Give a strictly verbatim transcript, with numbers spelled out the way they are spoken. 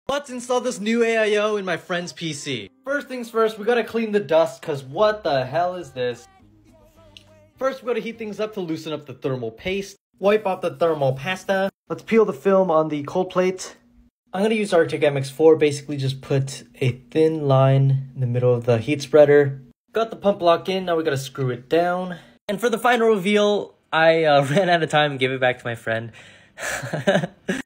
Let's install this new A I O in my friend's P C. First things first, we gotta clean the dust, cause what the hell is this? First, we gotta heat things up to loosen up the thermal paste. Wipe off the thermal pasta. Let's peel the film on the cold plate. I'm gonna use Arctic M X four, basically just put a thin line in the middle of the heat spreader. Got the pump block in, now we gotta screw it down. And for the final reveal, I uh, ran out of time and gave it back to my friend.